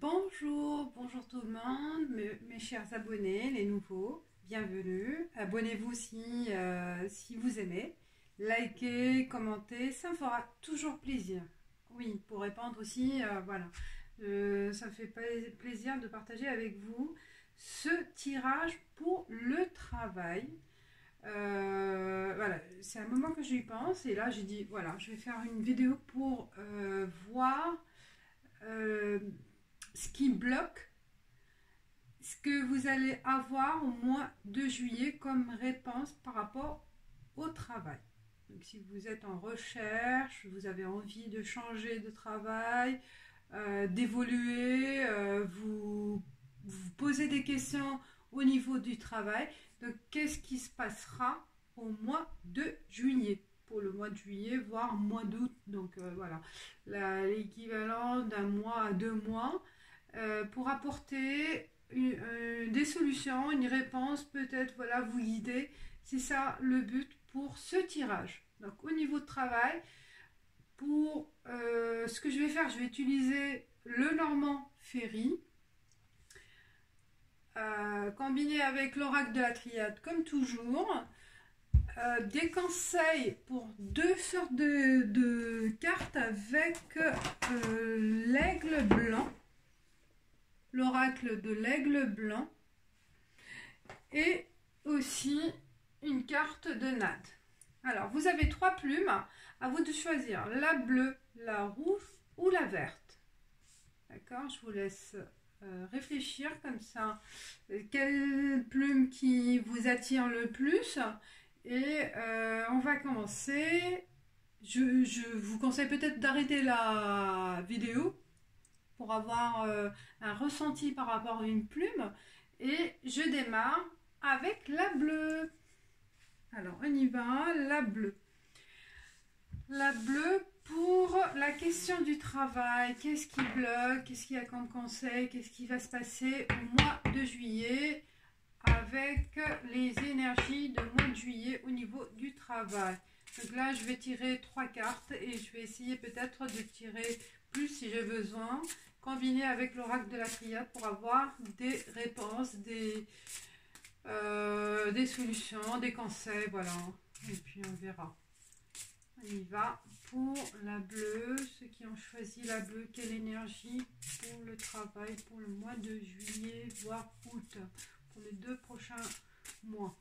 Bonjour tout le monde, mes chers abonnés, les nouveaux, bienvenue. Abonnez-vous si vous aimez. Likez, commentez, ça me fera toujours plaisir. Oui, pour répondre aussi, voilà. Ça me fait plaisir de partager avec vous ce tirage pour le travail. Voilà, c'est un moment que j'y pense et là j'ai dit, voilà, je vais faire une vidéo pour voir ce qui bloque, ce que vous allez avoir au mois de juillet comme réponse par rapport au travail. Donc si vous êtes en recherche, vous avez envie de changer de travail, d'évoluer, vous posez des questions au niveau du travail, donc qu'est-ce qui se passera au mois de juillet? Pour le mois de juillet, voire mois d'août, donc voilà, l'équivalent d'un mois à 2 mois, pour apporter des solutions, une réponse, peut-être, voilà, vous guider. C'est ça le but pour ce tirage. Donc au niveau de travail, pour ce que je vais faire, je vais utiliser le Normand Ferry, combiné avec l'oracle de la triade comme toujours. Des conseils pour deux sortes de cartes avec l'aigle blanc, l'oracle de l'aigle blanc, et aussi une carte de Nade. Alors, vous avez 3 plumes, à vous de choisir la bleue, la rouge ou la verte. D'accord, je vous laisse réfléchir comme ça. Quelle plume qui vous attire le plus? Et on va commencer. Je vous conseille peut-être d'arrêter la vidéo pour avoir un ressenti par rapport à une plume. Et je démarre avec la bleue. Alors on y va, la bleue. La bleue pour la question du travail. Qu'est-ce qui bloque? Qu'est-ce qu'il y a comme conseil? Qu'est-ce qui va se passer au mois de juillet avec les énergies de mois de juillet au niveau du travail? Donc là, je vais tirer 3 cartes et je vais essayer peut-être de tirer plus si j'ai besoin, combiné avec l'oracle de la triade pour avoir des réponses, des solutions, des conseils, voilà. Et puis on verra. On y va pour la bleue. Ceux qui ont choisi la bleue, quelle énergie pour le travail pour le mois de juillet, voire août, pour les 2 prochains mois?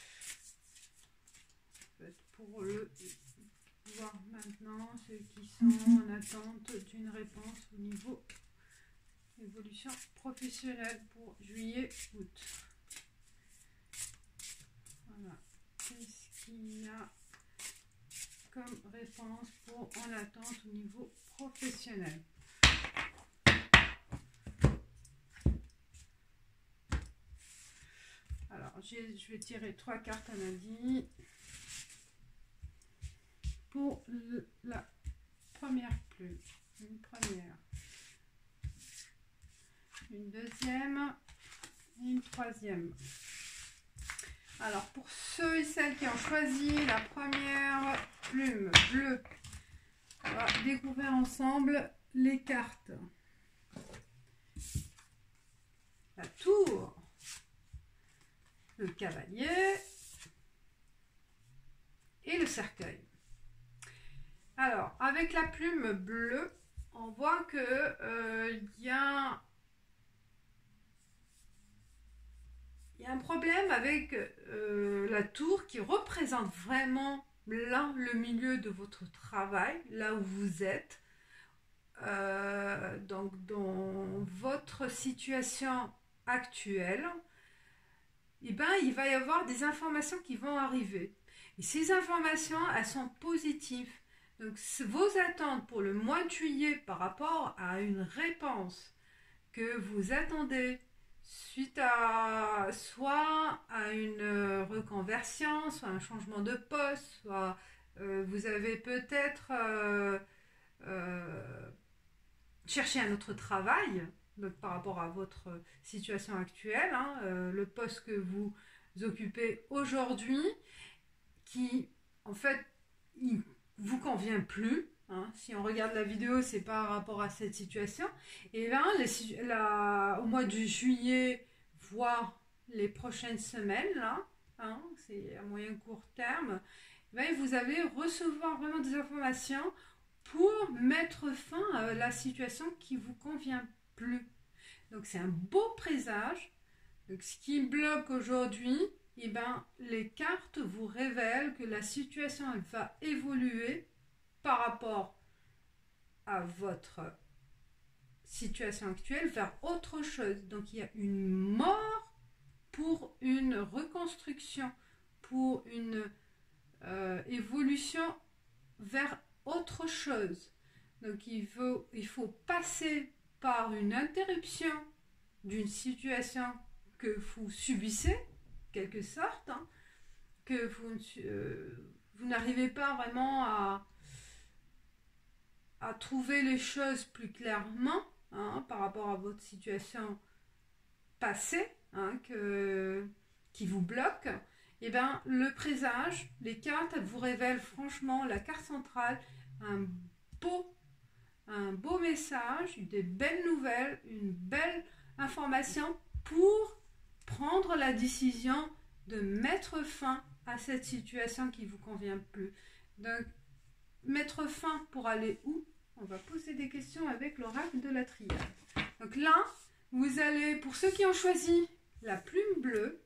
Pour le voir maintenant, ceux qui sont en attente d'une réponse au niveau évolution professionnelle pour juillet-août. Voilà. Qu'est-ce qu'il y a comme réponse pour en attente au niveau professionnel? Alors, je vais tirer 3 cartes, on a dit. Pour la première plume, une première, une deuxième, une troisième. Alors pour ceux et celles qui ont choisi la première plume bleue, on va découvrir ensemble les cartes. La tour, le cavalier et le cercueil. Alors, avec la plume bleue, on voit que y a un problème avec la tour qui représente vraiment là le milieu de votre travail, là où vous êtes. Donc, dans votre situation actuelle, eh ben, il va y avoir des informations qui vont arriver. Et ces informations, elles sont positives. Donc, vos attentes pour le mois de juillet par rapport à une réponse que vous attendez suite à soit à une reconversion, soit un changement de poste, soit vous avez peut-être cherché un autre travail, donc par rapport à votre situation actuelle, hein, le poste que vous occupez aujourd'hui, qui en fait il vous convient plus, hein. Si on regarde la vidéo, c'est par rapport à cette situation. Et bien, au mois de juillet, voire les prochaines semaines, là, hein, c'est à moyen court terme, ben, vous allez recevoir vraiment des informations pour mettre fin à la situation qui ne vous convient plus. Donc c'est un beau présage. Donc, ce qui bloque aujourd'hui, eh ben, les cartes vous révèlent que la situation elle va évoluer par rapport à votre situation actuelle vers autre chose. Donc il y a une mort pour une reconstruction, pour une évolution vers autre chose. Donc il faut passer par une interruption d'une situation que vous subissez, quelque sorte, hein, que vous n'arrivez pas vraiment à trouver les choses plus clairement, hein, par rapport à votre situation passée, hein, qui vous bloque. Et bien, le présage, les cartes, elles vous révèlent franchement la carte centrale, un beau message, des belles nouvelles, une belle information pour prendre la décision de mettre fin à cette situation qui ne vous convient plus. Donc, mettre fin pour aller où? On va poser des questions avec l'oracle de la triade. Donc là, vous allez, pour ceux qui ont choisi la plume bleue,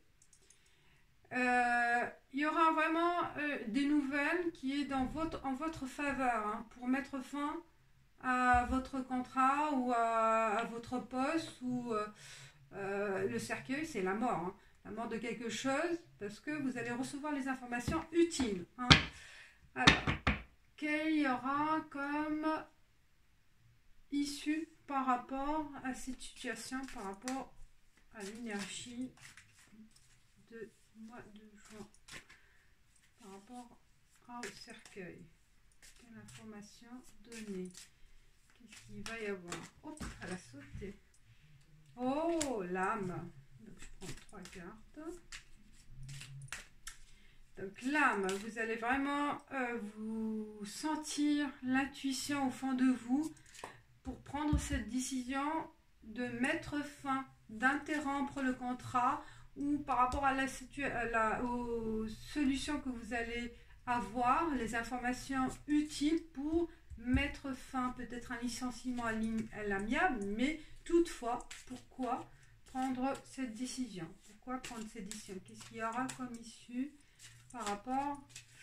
il y aura vraiment des nouvelles qui est en votre faveur, hein, pour mettre fin à votre contrat ou à votre poste ou le cercueil, c'est la mort, hein, la mort de quelque chose, parce que vous allez recevoir les informations utiles, hein. Alors, qu'il y aura comme issue par rapport à cette situation, par rapport à l'énergie de mois de juin, par rapport au cercueil? Quelle information donner? Qu'est-ce qu'il va y avoir? Hop, elle a sauté. Oh, l'âme. Donc, je prends 3 cartes. Donc, l'âme, vous allez vraiment vous sentir l'intuition au fond de vous pour prendre cette décision de mettre fin, d'interrompre le contrat ou par rapport à aux solutions que vous allez avoir, les informations utiles pour mettre fin, peut-être un licenciement à l'amiable, mais toutefois, pourquoi prendre cette décision? Pourquoi prendre cette décision? Qu'est-ce qu'il y aura comme issue par rapport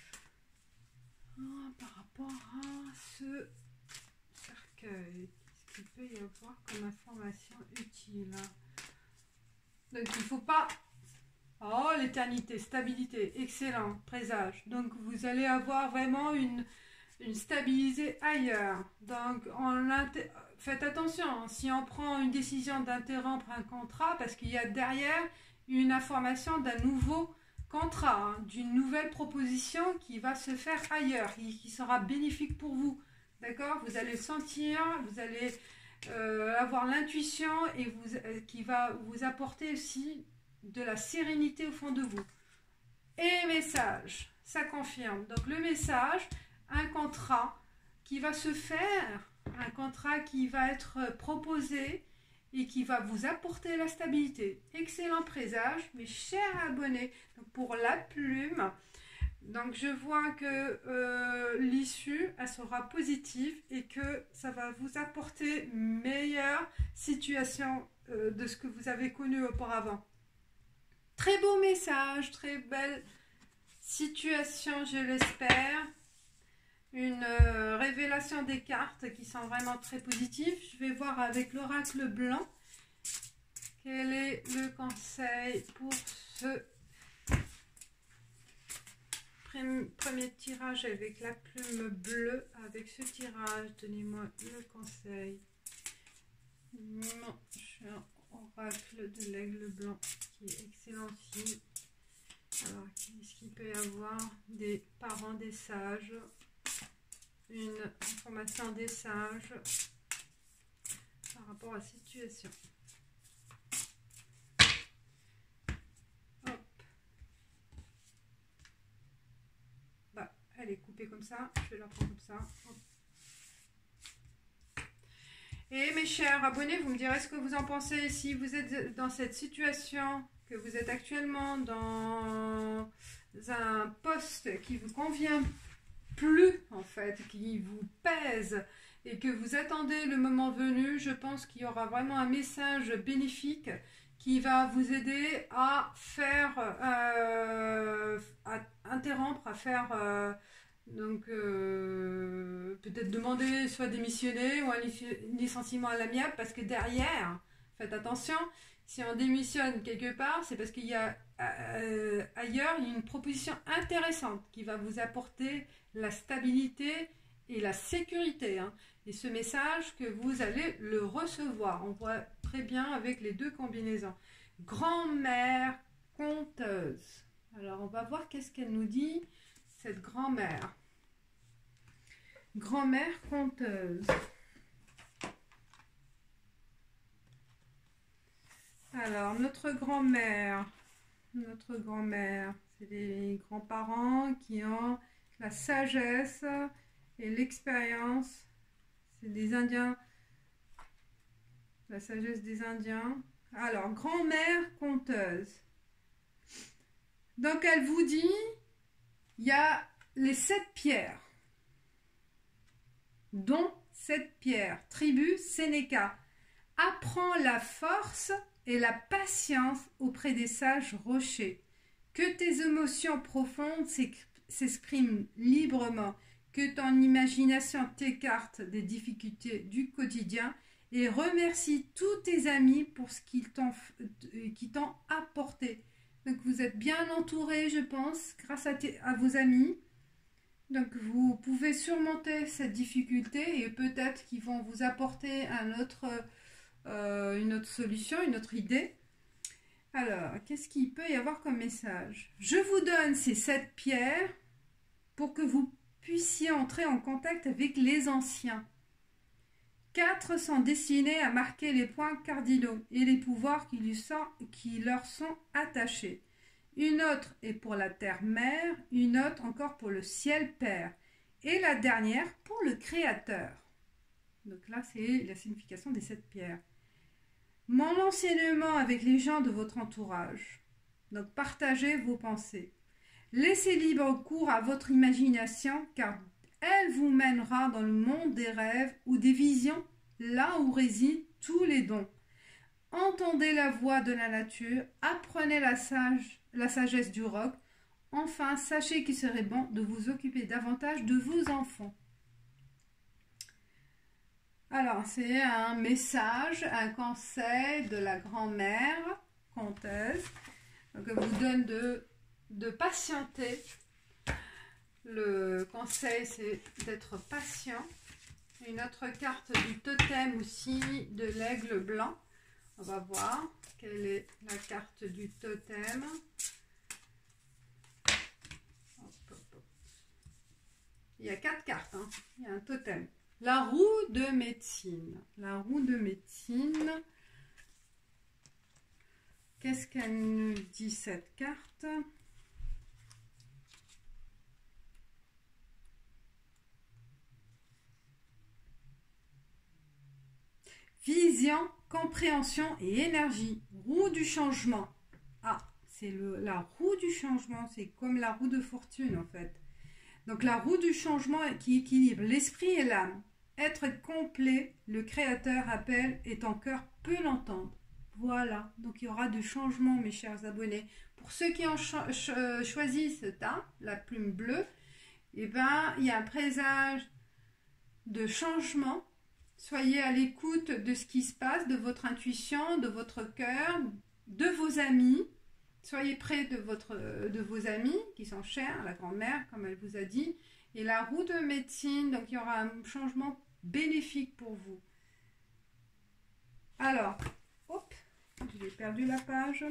à ce cercueil? Qu'est-ce qu'il peut y avoir comme information utile? Donc il ne faut pas... Oh, l'éternité, stabilité, excellent, présage. Donc vous allez avoir vraiment une stabilité ailleurs. Donc faites attention, hein, si on prend une décision d'interrompre un contrat, parce qu'il y a derrière une information d'un nouveau contrat, hein, d'une nouvelle proposition qui va se faire ailleurs, qui sera bénéfique pour vous. D'accord? Vous allez le sentir, vous allez avoir l'intuition et qui va vous apporter aussi de la sérénité au fond de vous. Et message, ça confirme. Donc le message, un contrat qui va se faire, un contrat qui va être proposé et qui va vous apporter la stabilité. Excellent présage, mes chers abonnés. Donc pour la plume, donc je vois que l'issue, elle sera positive et que ça va vous apporter une meilleure situation de ce que vous avez connu auparavant. Très beau message, très belle situation, je l'espère. Une révélation des cartes qui sont vraiment très positives. Je vais voir avec l'oracle blanc quel est le conseil pour ce premier tirage avec la plume bleue. Avec ce tirage, donnez-moi le conseil. Mon cher oracle de l'aigle blanc qui est excellent aussi. Alors, qu'est-ce qu'il peut y avoir? Des parents des sages, une information des sages par rapport à la situation. Hop. Bah, elle est coupée comme ça, je vais la prendre comme ça. Hop. Et mes chers abonnés, vous me direz ce que vous en pensez. Si vous êtes dans cette situation, que vous êtes actuellement dans un poste qui vous convient plus, en fait, qui vous pèse et que vous attendez le moment venu, je pense qu'il y aura vraiment un message bénéfique qui va vous aider à faire, à interrompre, à faire, peut-être demander soit démissionner ou un licenciement à l'amiable, parce que derrière, faites attention, si on démissionne quelque part, c'est parce qu'il y a ailleurs une proposition intéressante qui va vous apporter la stabilité et la sécurité, hein. Et ce message que vous allez le recevoir, on voit très bien avec les deux combinaisons. Grand-mère conteuse. Alors on va voir qu'est-ce qu'elle nous dit, cette grand-mère. Grand-mère conteuse. Alors notre grand-mère, c'est les grands-parents qui ont la sagesse et l'expérience. C'est des Indiens, la sagesse des Indiens. Alors, grand-mère conteuse. Donc, elle vous dit, il y a les 7 pierres, dont 7 pierres. Tribu Sénéca. Apprends la force et la patience auprès des sages rochers. Que tes émotions profondes s'expriment librement. Que ton imagination t'écarte des difficultés du quotidien et remercie tous tes amis pour ce qu'ils t'ont apporté. Donc vous êtes bien entouré, je pense, grâce à vos amis. Donc vous pouvez surmonter cette difficulté et peut-être qu'ils vont vous apporter une autre solution, une autre idée. Alors, qu'est-ce qu'il peut y avoir comme message? Je vous donne ces 7 pierres pour que vous puissiez entrer en contact avec les anciens. 4 sont destinés à marquer les points cardinaux et les pouvoirs qui leur sont attachés. Une autre est pour la terre-mère, une autre encore pour le ciel-père, et la dernière pour le créateur. Donc là, c'est la signification des 7 pierres. Mon enseignement avec les gens de votre entourage. Donc partagez vos pensées. Laissez libre cours à votre imagination, car elle vous mènera dans le monde des rêves ou des visions, là où résident tous les dons. Entendez la voix de la nature, apprenez la sagesse du roc. Enfin, sachez qu'il serait bon de vous occuper davantage de vos enfants. Alors, c'est un message, un conseil de la grand-mère conteuse. Donc, elle vous donne de patienter. Le conseil, c'est d'être patient. Une autre carte du totem aussi, de l'aigle blanc. On va voir quelle est la carte du totem. Il y a 4 cartes, hein. Il y a un totem. La roue de médecine. La roue de médecine. Qu'est-ce qu'elle nous dit, cette carte? Vision, compréhension et énergie. Roue du changement. Ah, c'est la roue du changement. C'est comme la roue de fortune, en fait. Donc, la roue du changement qui équilibre l'esprit et l'âme. Être complet, le Créateur appelle et ton cœur peut l'entendre. Voilà. Donc, il y aura du changement, mes chers abonnés. Pour ceux qui ont choisi ce teint, la plume bleue, eh ben, il y a un présage de changement. Soyez à l'écoute de ce qui se passe, de votre intuition, de votre cœur, de vos amis. Soyez près de vos amis qui sont chers, la grand-mère, comme elle vous a dit. Et la roue de médecine, donc il y aura un changement bénéfique pour vous. Alors, hop, j'ai perdu la page.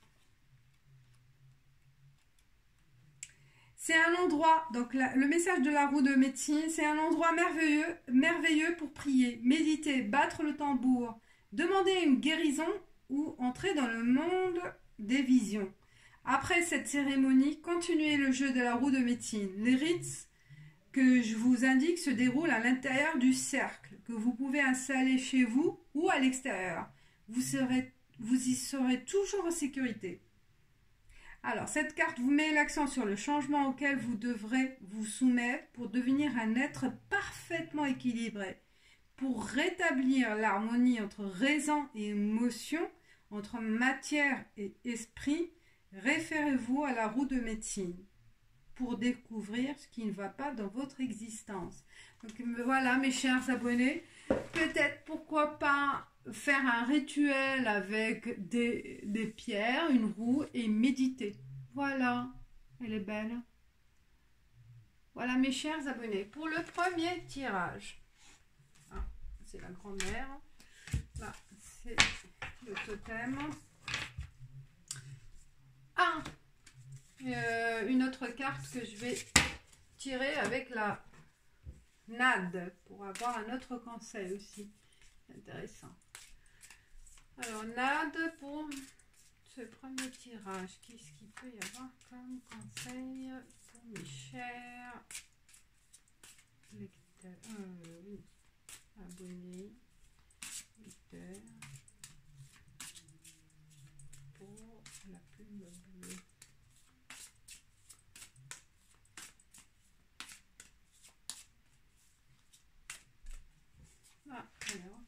C'est un endroit, donc le message de la roue de médecine, c'est un endroit merveilleux pour prier, méditer, battre le tambour, demander une guérison ou entrer dans le monde des visions. Après cette cérémonie, continuez le jeu de la roue de médecine. Les rites que je vous indique se déroulent à l'intérieur du cercle. que vous pouvez installer chez vous ou à l'extérieur. Vous y serez toujours en sécurité. Alors, cette carte vous met l'accent sur le changement auquel vous devrez vous soumettre pour devenir un être parfaitement équilibré. Pour rétablir l'harmonie entre raison et émotion, entre matière et esprit, référez-vous à la roue de médecine pour découvrir ce qui ne va pas dans votre existence. Donc voilà mes chers abonnés, peut-être pourquoi pas faire un rituel avec des pierres, une roue et méditer. Voilà, elle est belle. Voilà mes chers abonnés, pour le premier tirage. Ah, c'est la grand-mère. Là, c'est le totem. Ah, une autre carte que je vais tirer avec la NAD pour avoir un autre conseil aussi. Intéressant. Alors, NAD pour ce premier tirage. Qu'est-ce qu'il peut y avoir comme conseil pour mes chers lecteurs, abonnés, lecteurs, pour la plume bleue. Ah, alors,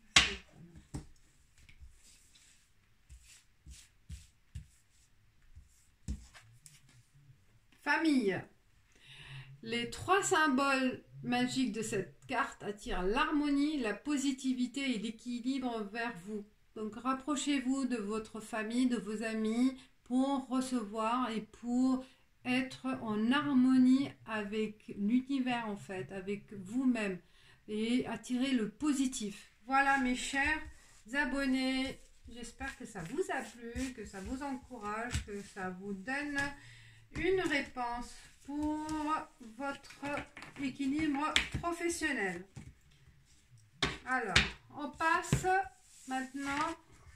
famille. Les 3 symboles magiques de cette carte attirent l'harmonie, la positivité et l'équilibre vers vous. Donc rapprochez-vous de votre famille, de vos amis pour recevoir et pour être en harmonie avec l'univers en fait, avec vous-même et attirer le positif. Voilà mes chers abonnés, j'espère que ça vous a plu, que ça vous encourage, que ça vous donne une réponse pour votre équilibre professionnel. Alors, on passe maintenant.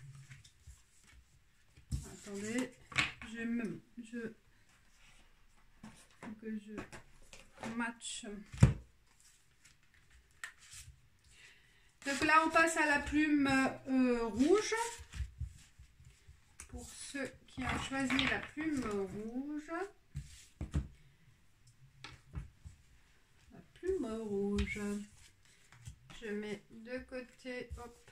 Attendez, que je match. Donc là, on passe à la plume rouge. Pour ceux qui ont choisi la plume rouge. La plume rouge. Je mets de côté, hop,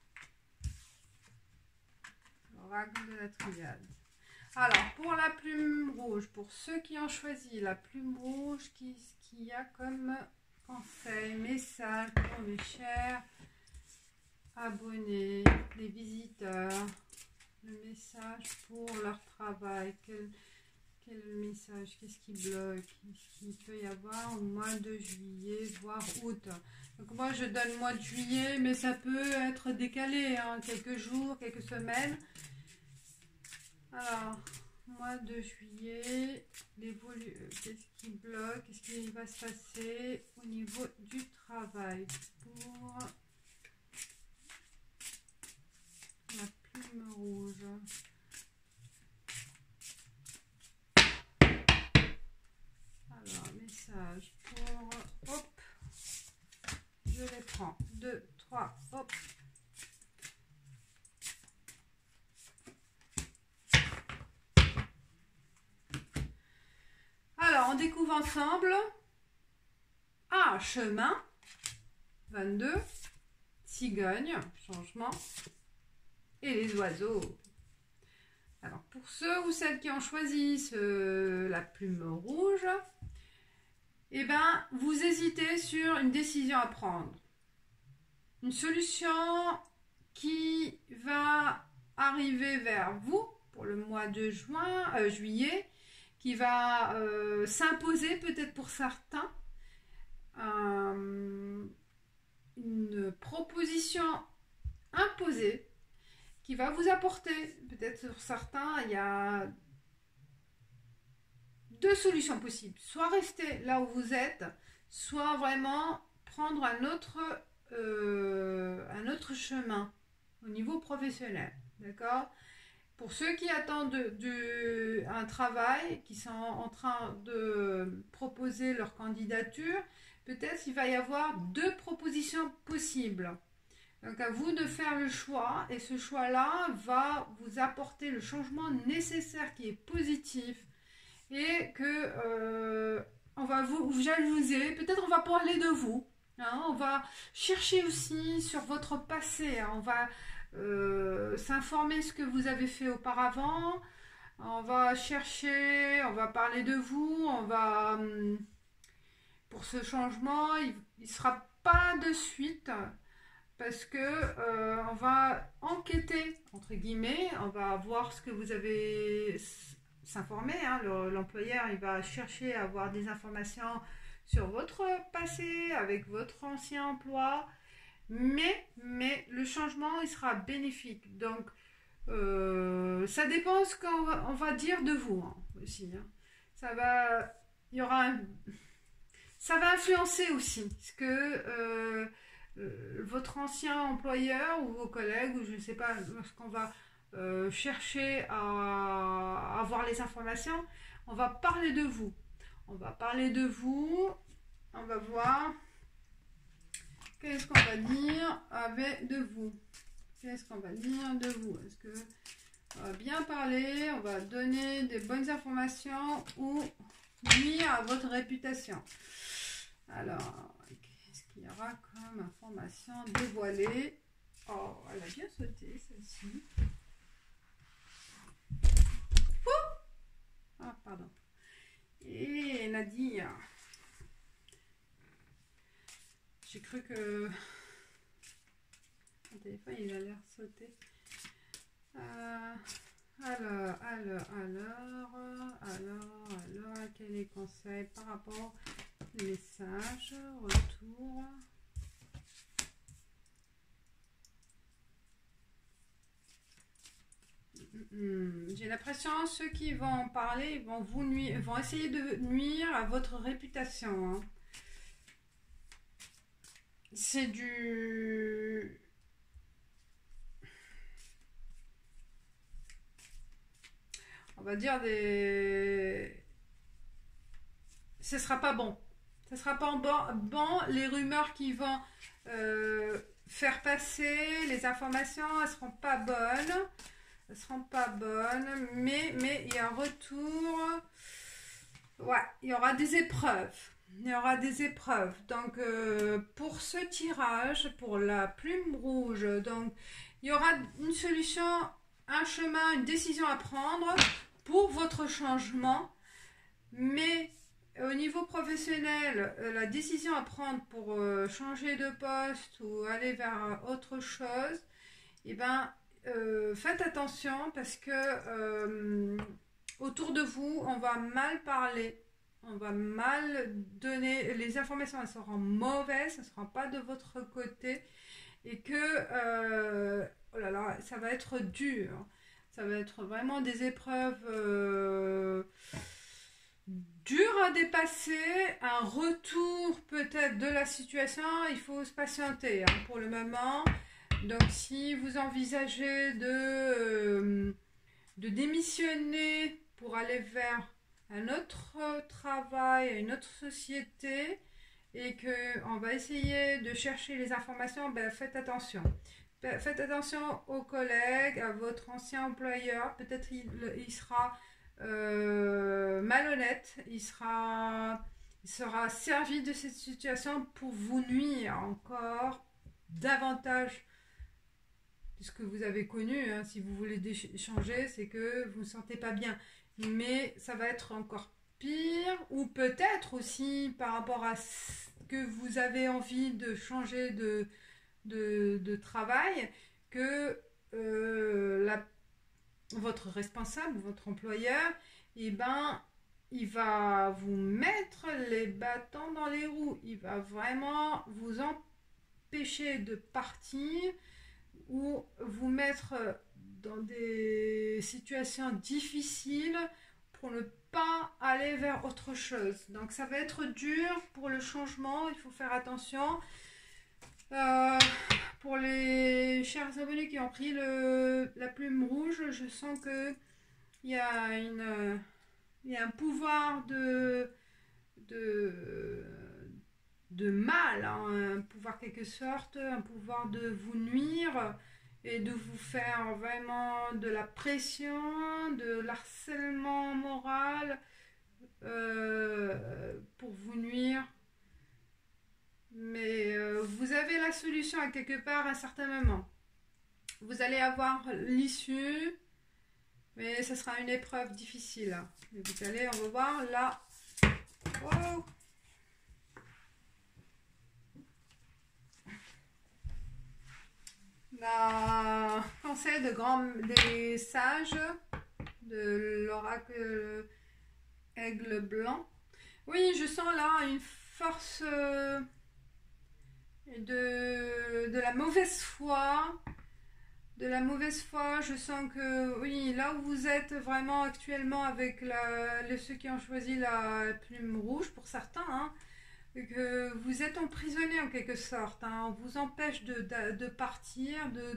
l'oracle de la triade. Alors, pour la plume rouge, pour ceux qui ont choisi la plume rouge, qu'est-ce qu'il y a comme conseil, message pour mes chers abonnés, les visiteurs, le message pour leur travail, quel message, qu'est-ce qui bloque, qu'est-ce qu'il peut y avoir au mois de juillet, voire août. Donc moi je donne mois de juillet, mais ça peut être décalé, hein, quelques jours, quelques semaines. Alors, mois de juillet, qu'est-ce qui bloque, qu'est-ce qui va se passer au niveau du travail pour la plume rouge. Alors, message pour, hop, je les prends, 2, 3, hop. Alors, on découvre ensemble. Ah, chemin, 22, cigogne, changement, et les oiseaux. Alors, pour ceux ou celles qui ont choisi la plume rouge, eh ben, vous hésitez sur une décision à prendre. Une solution qui va arriver vers vous pour le mois de juillet, qui va s'imposer peut-être pour certains. Une proposition imposée qui va vous apporter, peut-être sur certains, il y a 2 solutions possibles. Soit rester là où vous êtes, soit vraiment prendre un autre chemin au niveau professionnel. D'accord ? Pour ceux qui attendent un travail, qui sont en train de proposer leur candidature, peut-être il va y avoir 2 propositions possibles. Donc à vous de faire le choix et ce choix-là va vous apporter le changement nécessaire qui est positif et que on va vous jalouser, peut-être on va parler de vous, hein, on va chercher aussi sur votre passé, hein, on va s'informer ce que vous avez fait auparavant, on va chercher, on va parler de vous, on va pour ce changement, il ne sera pas de suite parce que on va enquêter entre guillemets, on va voir ce que vous avez s'informer, hein, l'employeur il va chercher à avoir des informations sur votre passé avec votre ancien emploi, mais le changement il sera bénéfique. Donc ça dépend ce qu'on va dire de vous, hein, aussi, hein. Il y aura ça va influencer aussi ce que votre ancien employeur ou vos collègues, ou je ne sais pas, lorsqu'on va chercher à avoir les informations, on va parler de vous. On va parler de vous, on va voir qu'est-ce qu'on va dire avec de vous. Qu'est-ce qu'on va dire de vous? Est-ce que on va bien parler, on va donner des bonnes informations ou nuire à votre réputation? Alors, qu'est-ce qu'il y aura comme information dévoilée? Oh, elle a bien sauté celle-ci. Ah, pardon. Et Nadia. J'ai cru que mon téléphone il a l'air sauté. Alors, quel est le conseil par rapport au message, retour? J'ai l'impression ceux qui vont en parler vont vous nuire, vont essayer de nuire à votre réputation, hein. C'est du... On va dire des... Ce sera pas bon. Ce sera pas bon. Les rumeurs qui vont faire passer, les informations, elles seront pas bonnes. Elles seront pas bonnes. Mais il y a un retour. Ouais, il y aura des épreuves. Il y aura des épreuves. Donc, pour ce tirage, pour la plume rouge, donc, il y aura une solution, un chemin, une décision à prendre pour votre changement. Mais au niveau professionnel, la décision à prendre pour changer de poste ou aller vers autre chose, eh ben, faites attention parce que autour de vous, on va mal parler. On va mal donner, les informations elles seront mauvaises, elles ne seront pas de votre côté et que oh là là, ça va être dur, ça va être vraiment des épreuves dures à dépasser, un retour peut-être de la situation, il faut se patienter, hein, pour le moment. Donc si vous envisagez de démissionner pour aller vers un autre travail, une autre société et qu'on va essayer de chercher les informations, ben faites attention. Faites attention aux collègues, à votre ancien employeur. Peut-être il sera malhonnête, il sera servi de cette situation pour vous nuire encore davantage de ce que vous avez connu, hein. Si vous voulez changer, c'est que vous ne vous sentez pas bien. Mais ça va être encore pire, ou peut-être aussi par rapport à ce que vous avez envie de changer de travail, que votre responsable, votre employeur, eh ben, il va vous mettre les bâtons dans les roues. Il va vraiment vous empêcher de partir ou vous mettre dans des situations difficiles pour ne pas aller vers autre chose. Donc ça va être dur pour le changement, il faut faire attention. Pour les chers abonnés qui ont pris la plume rouge, je sens que il y a un pouvoir de mal, hein, un pouvoir quelque sorte, un pouvoir de vous nuire et de vous faire vraiment de la pression, de l'harcèlement moral pour vous nuire. Mais vous avez la solution à quelque part à un certain moment. Vous allez avoir l'issue, mais ce sera une épreuve difficile. Mais vous allez, on va voir là. Oh. La conseil des sages de l'oracle aigle blanc. Oui, je sens là une force de la mauvaise foi. De la mauvaise foi, je sens que, oui, là où vous êtes vraiment actuellement avec ceux qui ont choisi la plume rouge, pour certains, hein, que vous êtes emprisonné en quelque sorte, hein, on vous empêche de partir,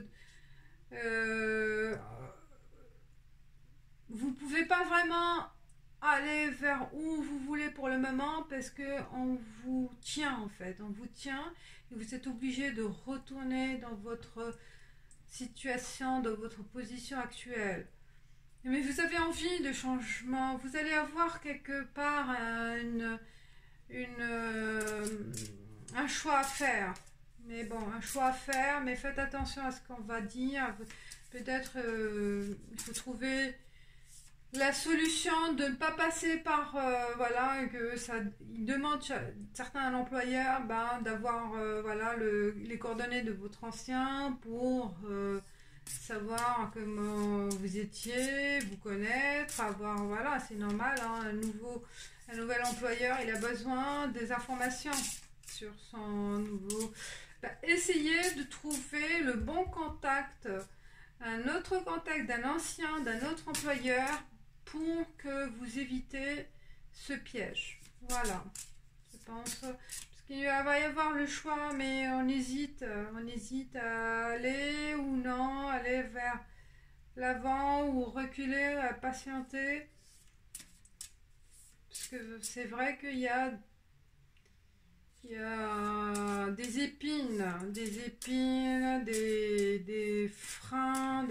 vous pouvez pas vraiment aller vers où vous voulez pour le moment parce que on vous tient en fait, on vous tient et vous êtes obligé de retourner dans votre situation, dans votre position actuelle. Mais vous avez envie de changement, vous allez avoir quelque part un choix à faire. Mais bon, un choix à faire, mais faites attention à ce qu'on va dire. Peut-être il faut trouver la solution de ne pas passer par voilà, que ça il demande certains à l'employeur d'avoir voilà les coordonnées de votre ancien pour savoir comment vous étiez, vous connaître, avoir voilà, c'est normal, hein, un nouvel employeur, il a besoin des informations sur son nouveau. Essayez de trouver le bon contact, un autre contact d'un ancien, d'un autre employeur pour que vous évitez ce piège. Voilà, je pense. Parce qu'il va y avoir le choix, mais on hésite à aller ou non, aller vers l'avant ou reculer, à patienter. Parce que c'est vrai qu'il y a des épines, des freins,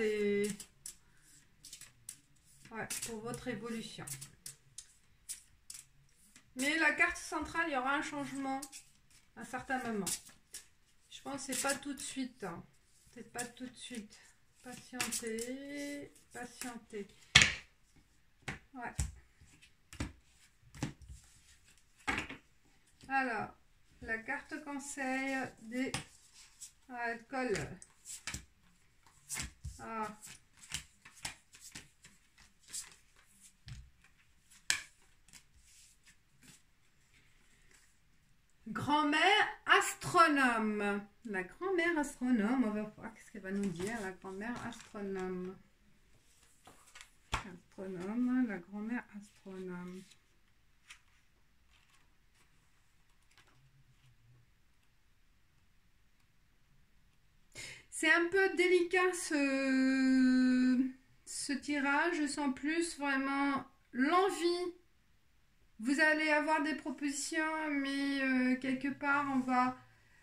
ouais, pour votre évolution. Mais la carte centrale, il y aura un changement à un certain moment. Je pense que c'est pas tout de suite. Hein. C'est pas tout de suite. Patientez, patientez. Ouais. Alors, la carte conseil des alcools. Ah. Grand-mère astronome. La grand-mère astronome, on va voir qu'est-ce qu'elle va nous dire, la grand-mère astronome. Astronome, la grand-mère astronome. C'est un peu délicat ce tirage, je sens plus vraiment l'envie. Vous allez avoir des propositions, mais quelque part, on va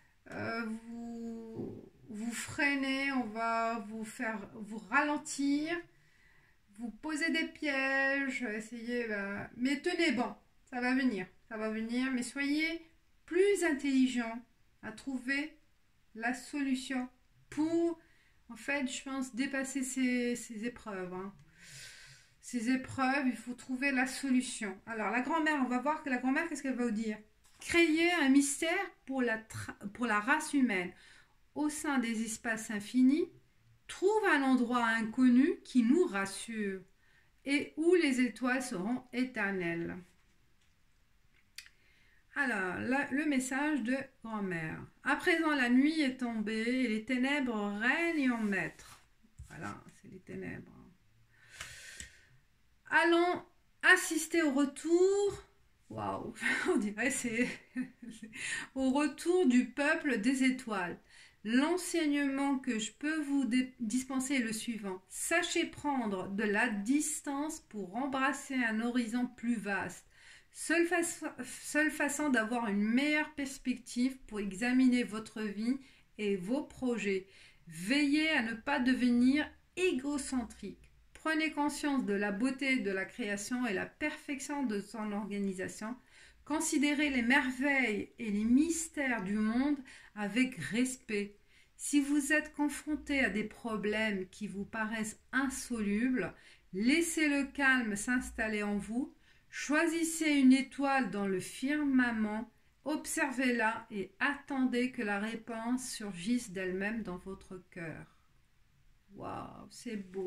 vous freiner, on va vous ralentir, vous poser des pièges, essayer, mais tenez bon, ça va venir, mais soyez plus intelligent à trouver la solution pour, en fait, je pense, dépasser ces épreuves. Hein. Ces épreuves, il faut trouver la solution. Alors, la grand-mère, on va voir que la grand-mère, qu'est-ce qu'elle va vous dire? Créer un mystère pour la race humaine. Au sein des espaces infinis, trouve un endroit inconnu qui nous rassure et où les étoiles seront éternelles. Alors, là, le message de grand-mère. À présent, la nuit est tombée et les ténèbres règnent en maître. Voilà, c'est les ténèbres. Allons assister au retour. Waouh, on dirait c'est au rtour du peuple des étoiles. L'enseignement que je peux vous dispenser est le suivant. Sachez prendre de la distance pour embrasser un horizon plus vaste. Seule façon d'avoir une meilleure perspective pour examiner votre vie et vos projets. Veillez à ne pas devenir égocentrique. Prenez conscience de la beauté de la création et la perfection de son organisation. Considérez les merveilles et les mystères du monde avec respect. Si vous êtes confronté à des problèmes qui vous paraissent insolubles, laissez le calme s'installer en vous. Choisissez une étoile dans le firmament, observez-la et attendez que la réponse surgisse d'elle-même dans votre cœur. Waouh, c'est beau.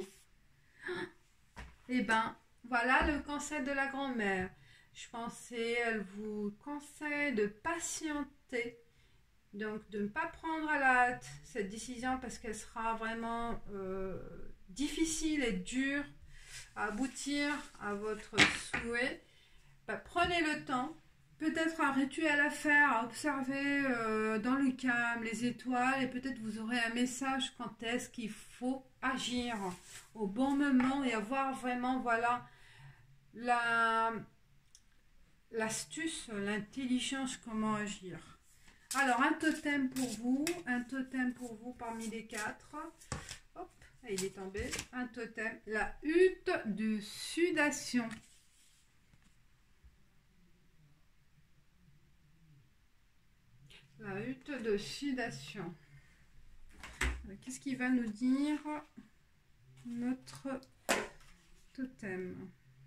Eh bien, voilà le conseil de la grand-mère. Je pensais, elle vous conseille de patienter, donc de ne pas prendre à la hâte cette décision parce qu'elle sera vraiment difficile et dure à aboutir à votre souhait. Prenez le temps, peut-être un rituel à faire, à observer dans le calme, les étoiles, et peut-être vous aurez un message quand est-ce qu'il faut agir au bon moment et avoir vraiment, voilà, l'astuce, l'intelligence, comment agir. Alors, un totem pour vous parmi les 4. Hop, il est tombé. Un totem, la hutte de sudation. La hutte de sudation. Qu'est-ce qu'il va nous dire notre totem?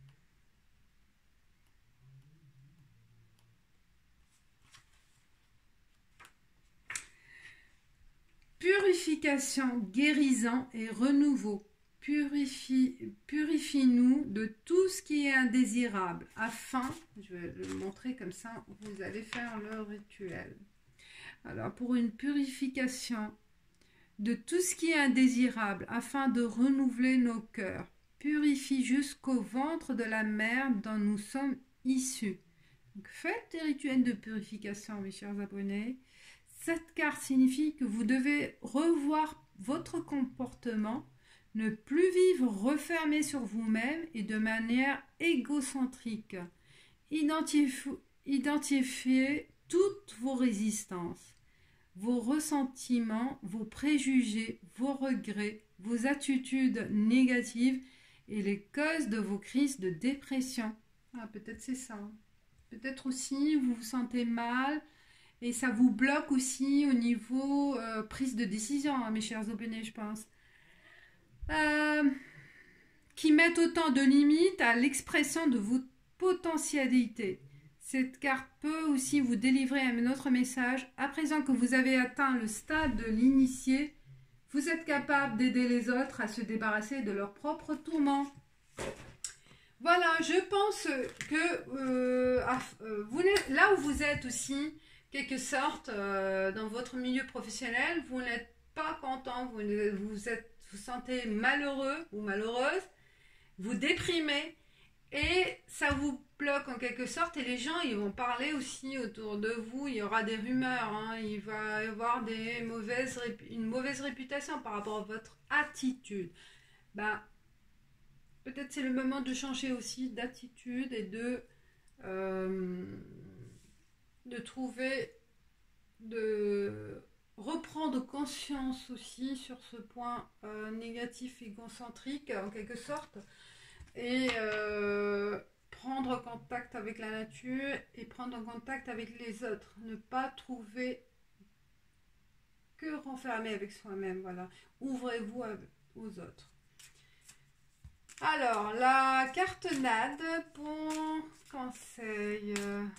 Purification, guérison et renouveau. Purifie-nous de tout ce qui est indésirable, afin, je vais le montrer comme ça, vous allez faire le rituel. Alors, pour une purification de tout ce qui est indésirable, afin de renouveler nos cœurs, purifie jusqu'au ventre de la mer dont nous sommes issus. Donc, faites des rituels de purification, mes chers abonnés. Cette carte signifie que vous devez revoir votre comportement, ne plus vivre refermé sur vous-même et de manière égocentrique. Identifiez toutes vos résistances, vos ressentiments, vos préjugés, vos regrets, vos attitudes négatives et les causes de vos crises de dépression. Ah, peut-être c'est ça. Peut-être aussi vous vous sentez mal. Et ça vous bloque aussi au niveau prise de décision, hein, mes chers abonnés, je pense. Qui mettent autant de limites à l'expression de vos potentialités. Cette carte peut aussi vous délivrer un autre message. À présent que vous avez atteint le stade de l'initié, vous êtes capable d'aider les autres à se débarrasser de leurs propres tourments. Voilà, je pense que là où vous êtes aussi, quelque sorte, dans votre milieu professionnel, vous n'êtes pas content, vous sentez malheureux ou malheureuse, vous déprimez et ça vous bloque en quelque sorte et les gens ils vont parler aussi autour de vous, il y aura des rumeurs, hein, il va y avoir une mauvaise réputation par rapport à votre attitude. Peut-être c'est le moment de changer aussi d'attitude et de reprendre conscience aussi sur ce point négatif égocentrique en quelque sorte et prendre contact avec la nature et prendre contact avec les autres, ne pas trouver que renfermé avec soi-même, voilà, ouvrez-vous aux autres. Alors, la carte NAD pour conseil.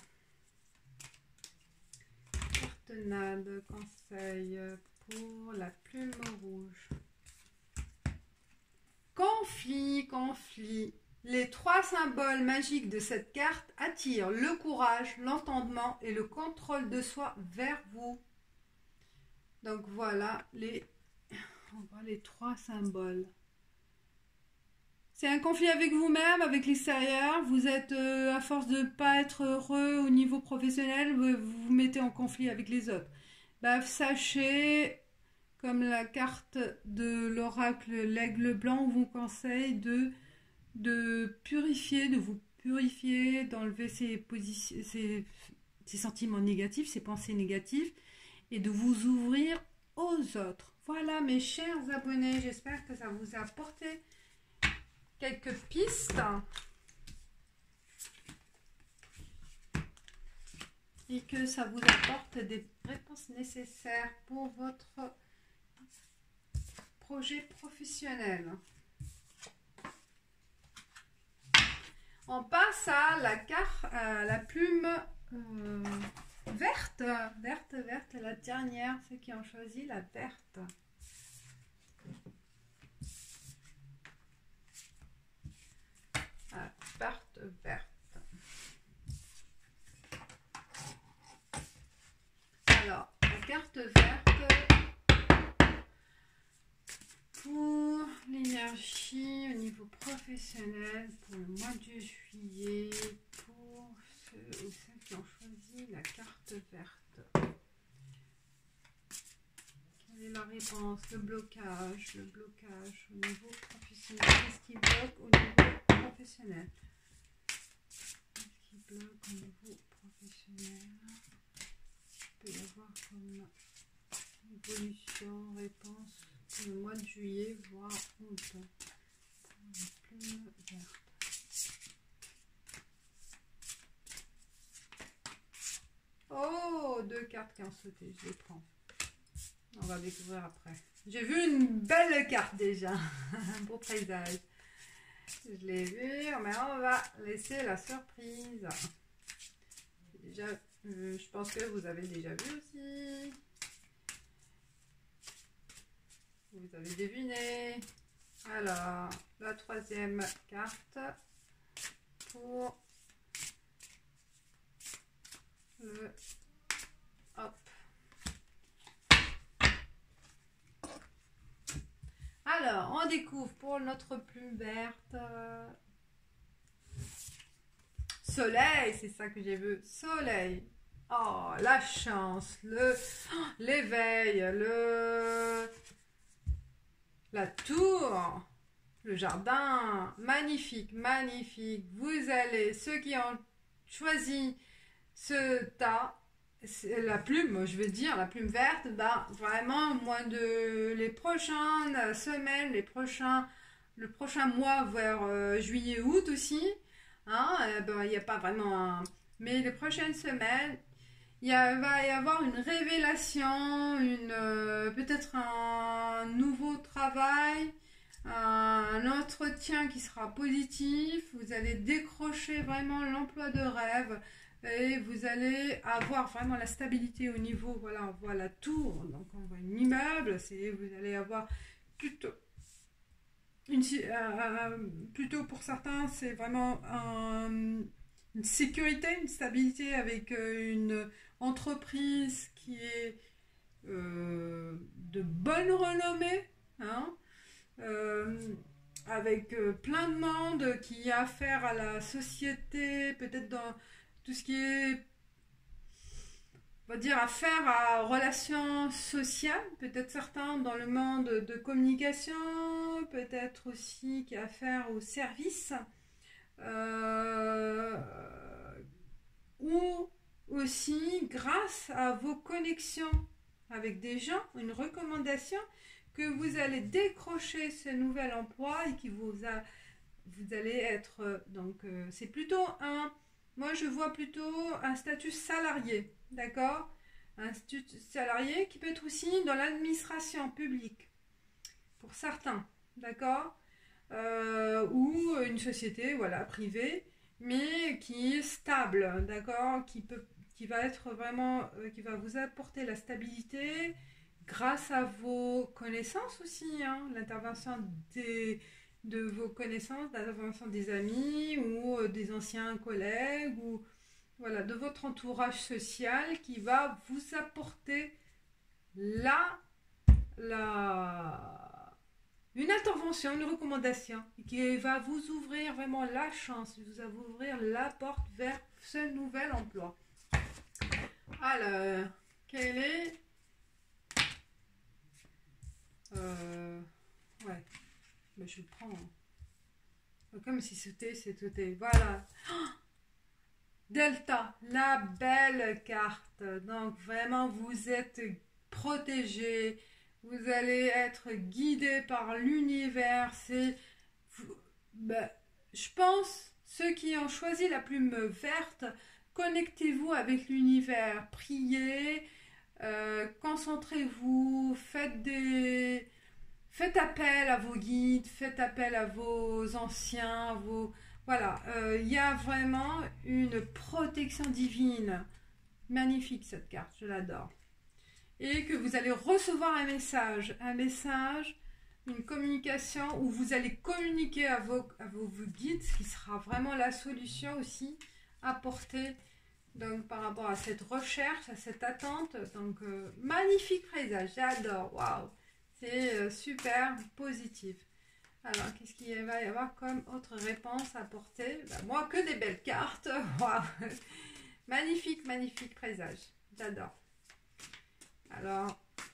Carte NAD, conseil pour la plume rouge. Conflit. Les 3 symboles magiques de cette carte attirent le courage, l'entendement et le contrôle de soi vers vous. Donc voilà on voit les 3 symboles. C'est un conflit avec vous-même, avec l'extérieur. Vous êtes, à force de ne pas être heureux au niveau professionnel, vous vous mettez en conflit avec les autres. Sachez, comme la carte de l'oracle l'aigle blanc vous conseille de purifier, de vous purifier, d'enlever ses sentiments négatifs, ses pensées négatives et de vous ouvrir aux autres. Voilà mes chers abonnés, j'espère que ça vous a apporté quelques pistes et que ça vous apporte des réponses nécessaires pour votre projet professionnel. On passe à la plume verte, la dernière, ceux qui ont choisi la verte. La carte verte. Alors, la carte verte pour l'énergie au niveau professionnel pour le mois de juillet, pour ceux ou celles qui ont choisi la carte verte. Quelle est la réponse? Le blocage au niveau professionnel. Qu'est-ce qui bloque au niveau professionnel? Qu'est-ce qui bloque au niveau professionnel? Il peut y avoir comme évolution, réponse pour le mois de juillet, voire août. Pour les plumes vertes. Oh, 2 cartes qui ont sauté, je les prends. On va découvrir après. J'ai vu une belle carte déjà, un beau présage. Je l'ai vu, mais on va laisser la surprise. Déjà, je pense que vous avez déjà vu aussi. Vous avez deviné. Alors, la troisième carte pour le... Hop. Alors, on découvre pour notre plume verte. Soleil, c'est ça que j'ai vu. Soleil. Oh, la chance, l'éveil, la tour, le jardin. Magnifique, magnifique. Vous allez, ceux qui ont choisi ce tas, la plume, je veux dire, la plume verte, ben, vraiment, moins de les prochaines semaines, le prochain mois vers juillet, août aussi, hein, ben, il n'y a pas vraiment mais les prochaines semaines, va y avoir une révélation, peut-être un nouveau travail, un entretien qui sera positif, vous allez décrocher vraiment l'emploi de rêve, et vous allez avoir vraiment la stabilité au niveau, voilà, on voit la tour, donc on voit un immeuble, vous allez avoir plutôt, plutôt pour certains, c'est vraiment une sécurité, une stabilité avec une entreprise qui est de bonne renommée, hein, avec plein de monde qui a affaire à la société, peut-être dans tout ce qui est, on va dire, affaire à relations sociales, peut-être certains dans le monde de communication, peut-être aussi qui a affaire aux services, ou aussi grâce à vos connexions avec des gens, une recommandation que vous allez décrocher ce nouvel emploi et qui vous allez être, donc c'est plutôt moi je vois plutôt un statut salarié, d'accord, un statut salarié qui peut être aussi dans l'administration publique pour certains, d'accord, ou une société, voilà, privée, mais qui est stable, d'accord, qui va être vraiment, qui va vous apporter la stabilité grâce à vos connaissances aussi, hein, l'intervention de vos connaissances, l'intervention des amis ou des anciens collègues, ou voilà, de votre entourage social qui va vous apporter une intervention, une recommandation qui va vous ouvrir vraiment la chance, vous va vous ouvrir la porte vers ce nouvel emploi. Alors, quel est... ouais, mais je prends... Comme si c'était, voilà. Delta, la belle carte. Donc vraiment, vous êtes protégé. Vous allez être guidé par l'univers. Ben, je pense, ceux qui ont choisi la plume verte, connectez-vous avec l'univers. Priez, concentrez-vous, faites appel à vos guides, faites appel à vos anciens, voilà, il y a vraiment une protection divine. Magnifique cette carte, je l'adore. Et que vous allez recevoir un message, une communication où vous allez communiquer à vos guides, ce qui sera vraiment la solution aussi apportée donc, par rapport à cette recherche, à cette attente. Donc, magnifique présage, j'adore, waouh, c'est super positif. Alors, qu'est-ce qu'il va y avoir comme autre réponse à apporter? Moi, que des belles cartes. Waouh. Magnifique, magnifique présage. J'adore. Alors,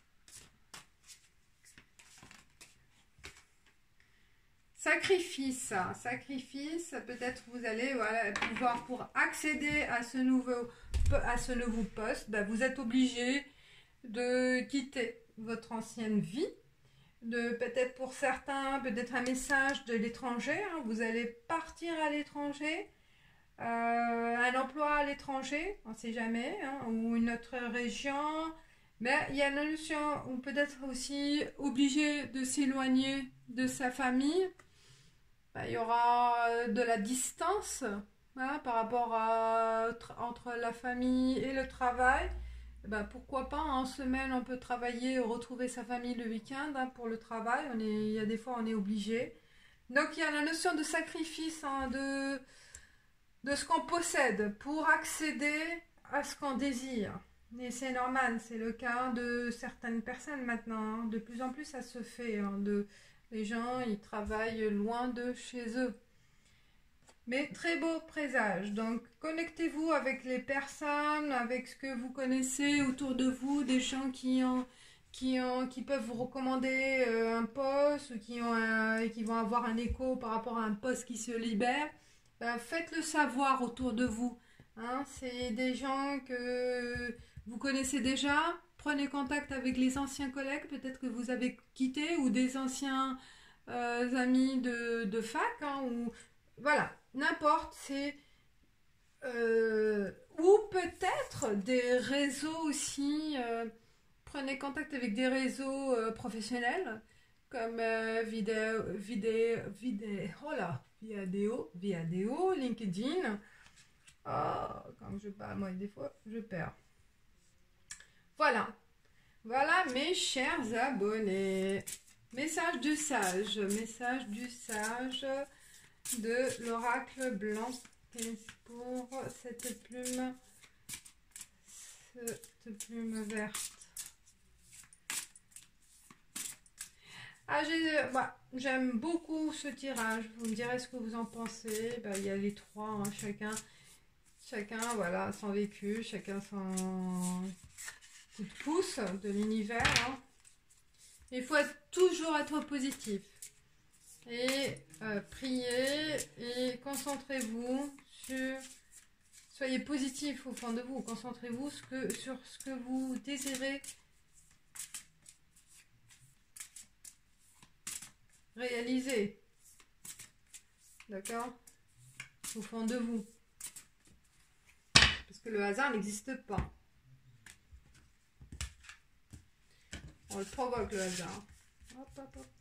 sacrifice. Sacrifice, peut-être vous allez pouvoir, pour accéder à ce nouveau poste, vous êtes obligé de quitter votre ancienne vie. Peut-être pour certains, peut-être un message de l'étranger, hein, vous allez partir à l'étranger, un emploi à l'étranger, on ne sait jamais, hein, ou une autre région, mais il y a la notion, ou peut-être aussi obligé de s'éloigner de sa famille. Il y aura de la distance, hein, par rapport entre la famille et le travail. Pourquoi pas, en semaine on peut travailler, retrouver sa famille le week-end, hein, pour le travail, il y a des fois on est obligé. Donc il y a la notion de sacrifice, hein, de ce qu'on possède pour accéder à ce qu'on désire. Et c'est normal, c'est le cas de certaines personnes maintenant, hein. De plus en plus ça se fait, hein, les gens ils travaillent loin de chez eux. Mais très beau présage. Donc, connectez-vous avec les personnes, avec ce que vous connaissez autour de vous, des gens qui peuvent vous recommander un poste ou qui vont avoir un écho par rapport à un poste qui se libère. Faites-le savoir autour de vous. Hein, c'est des gens que vous connaissez déjà. Prenez contact avec les anciens collègues, peut-être que vous avez quitté, ou des anciens amis de fac, hein, ou voilà, n'importe, ou peut-être des réseaux aussi, prenez contact avec des réseaux professionnels, comme Viadeo, LinkedIn. Oh, quand je parle, moi, des fois, je perds. Voilà, mes chers abonnés. Message du sage de l'oracle blanc pour cette plume verte. J'aime beaucoup ce tirage. Vous me direz ce que vous en pensez. Il y a les trois, hein, chacun voilà, son vécu, chacun son coup de pouce de l'univers. Hein. Il faut toujours être positif. Et priez et concentrez-vous sur... Soyez positif au fond de vous. Concentrez-vous sur ce que vous désirez réaliser. D'accord? Au fond de vous. Parce que le hasard n'existe pas. On le provoque, le hasard. Hop, hop, hop.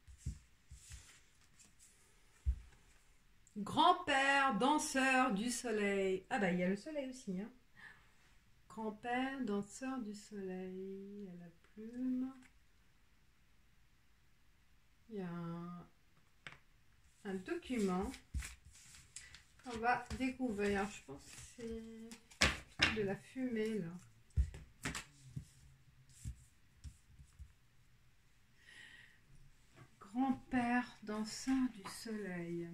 Grand-père, danseur du soleil. Il y a le soleil aussi. Hein. Grand-père, danseur du soleil. Il y a la plume. Il y a un document qu'on va découvrir. Je pense que c'est de la fumée, là. Grand-père, danseur du soleil.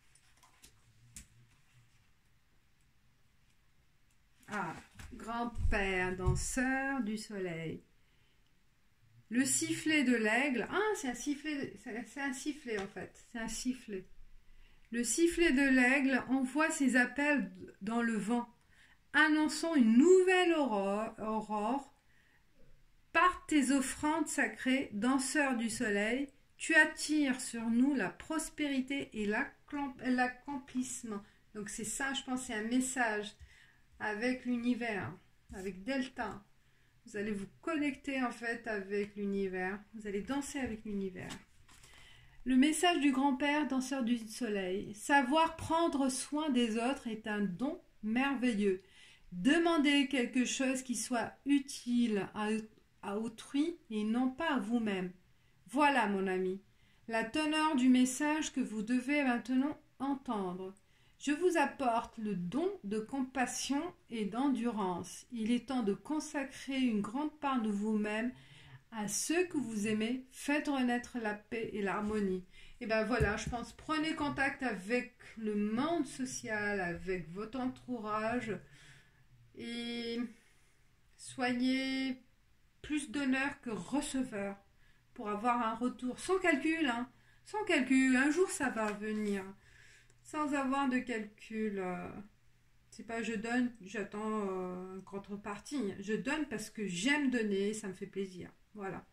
Grand-père, danseur du soleil. Le sifflet de l'aigle. C'est un sifflet en fait. C'est un sifflet. Le sifflet de l'aigle envoie ses appels dans le vent, annonçant une nouvelle aurore. Par tes offrandes sacrées, danseur du soleil, tu attires sur nous la prospérité et l'accomplissement. Donc c'est ça, je pense, c'est un message avec l'univers, avec Delta. Vous allez vous connecter en fait avec l'univers. Vous allez danser avec l'univers. Le message du grand-père, danseur du soleil. Savoir prendre soin des autres est un don merveilleux. Demandez quelque chose qui soit utile à autrui et non pas à vous-même. Voilà, mon ami, la teneur du message que vous devez maintenant entendre. Je vous apporte le don de compassion et d'endurance. Il est temps de consacrer une grande part de vous-même à ceux que vous aimez. Faites renaître la paix et l'harmonie. Et bien voilà, je pense, prenez contact avec le monde social, avec votre entourage et soyez plus donneur que receveur pour avoir un retour sans calcul, hein, sans calcul. Un jour ça va venir. Sans avoir de calcul, c'est pas je donne, j'attends une contrepartie. Je donne parce que j'aime donner, ça me fait plaisir. Voilà.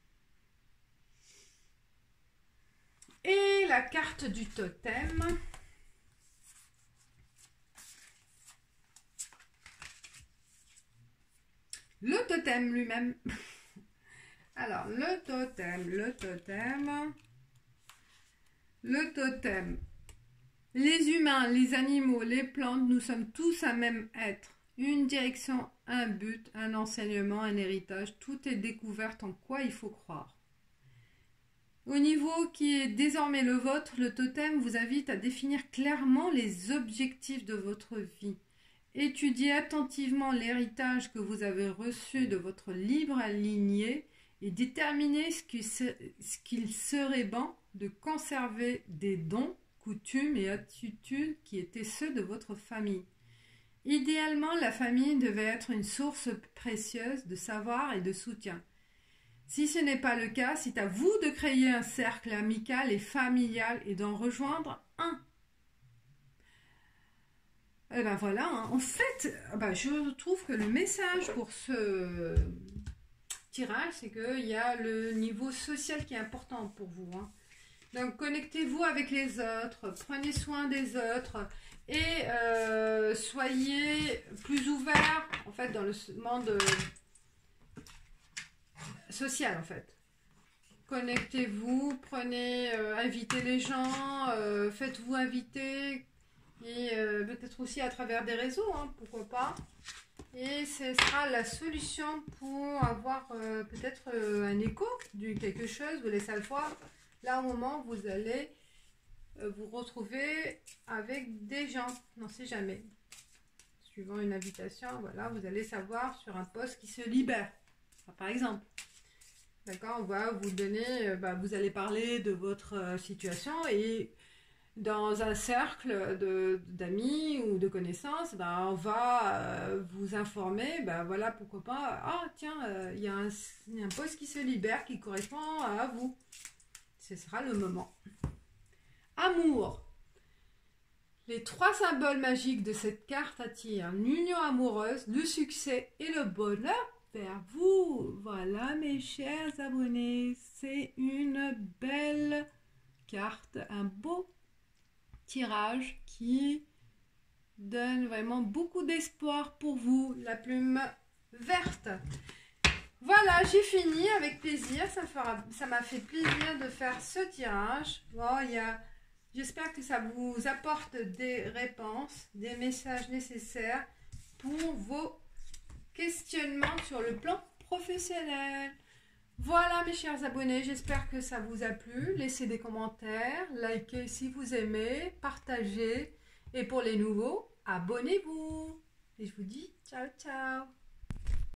Et la carte du totem. Le totem lui-même. Alors, le totem. Les humains, les animaux, les plantes, nous sommes tous un même être. Une direction, un but, un enseignement, un héritage. Tout est découverte en quoi il faut croire. Au niveau qui est désormais le vôtre, le totem vous invite à définir clairement les objectifs de votre vie. Étudiez attentivement l'héritage que vous avez reçu de votre libre lignée et déterminez ce qu'il serait bon de conserver des dons, coutumes et attitudes qui étaient ceux de votre famille. Idéalement, la famille devait être une source précieuse de savoir et de soutien. Si ce n'est pas le cas, c'est à vous de créer un cercle amical et familial et d'en rejoindre un. Et ben voilà, hein. En fait, je trouve que le message pour ce tirage, c'est qu'il y a le niveau social qui est important pour vous, hein. Donc, connectez-vous avec les autres, prenez soin des autres et soyez plus ouverts, en fait, dans le monde social, en fait. Connectez-vous, invitez les gens, faites-vous inviter et peut-être aussi à travers des réseaux, hein, pourquoi pas. Et ce sera la solution pour avoir peut-être un écho de quelque chose, vous laissez le voir. Là, au moment où vous allez vous retrouver avec des gens, on ne sait jamais. Suivant une invitation, voilà, vous allez savoir sur un poste qui se libère, par exemple. D'accord, on va vous donner, vous allez parler de votre situation et dans un cercle d'amis ou de connaissances, on va vous informer, voilà, pourquoi pas, ah tiens, il y a un poste qui se libère qui correspond à vous. Ce sera le moment. Amour. Les 3 symboles magiques de cette carte attirent l'union amoureuse, le succès et le bonheur vers vous. Voilà mes chers abonnés, c'est une belle carte, un beau tirage qui donne vraiment beaucoup d'espoir pour vous, la plume verte. Voilà, j'ai fini avec plaisir, ça m'a fait plaisir de faire ce tirage. Bon, j'espère que ça vous apporte des réponses, des messages nécessaires pour vos questionnements sur le plan professionnel. Voilà mes chers abonnés, j'espère que ça vous a plu. Laissez des commentaires, likez si vous aimez, partagez. Et pour les nouveaux, abonnez-vous. Et je vous dis ciao ciao.